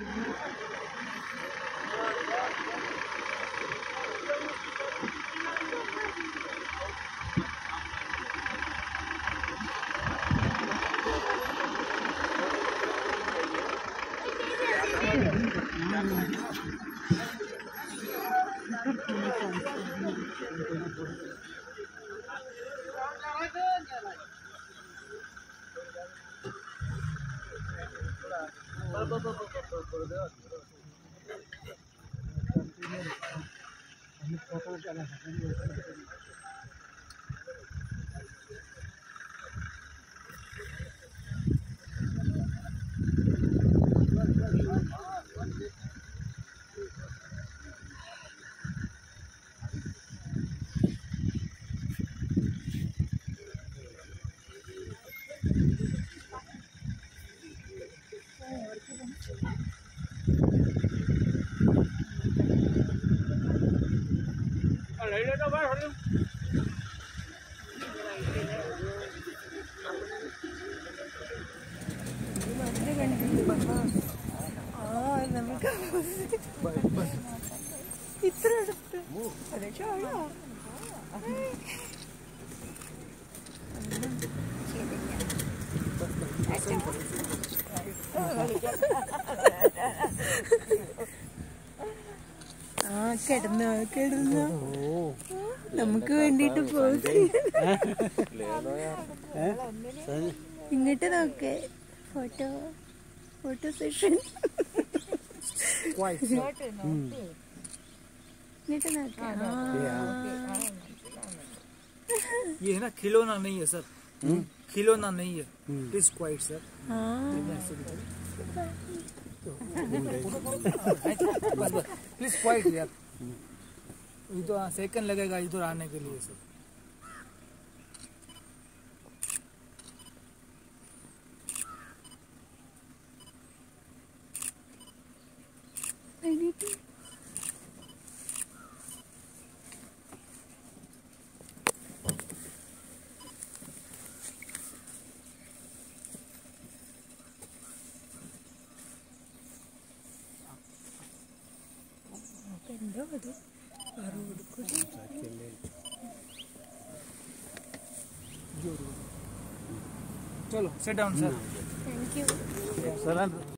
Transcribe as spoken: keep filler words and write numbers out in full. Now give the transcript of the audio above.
ഇത്ര അടുത്ത് ആ കിടന്നോ കിടന്നോ നമുക്ക് വേണ്ടിട്ട് പോസ് ഇങ്ങോട്ട് നോക്കേ ഫോട്ടോ फोटो सेशन ये है ना खिलौना नहीं है सर, खिलौना नहीं है, it is quiet sir. Please quiet यार, इधर सेकंड लगेगा इधर आने के लिए सर। चलो, sit down, sir. Thank you. Sir.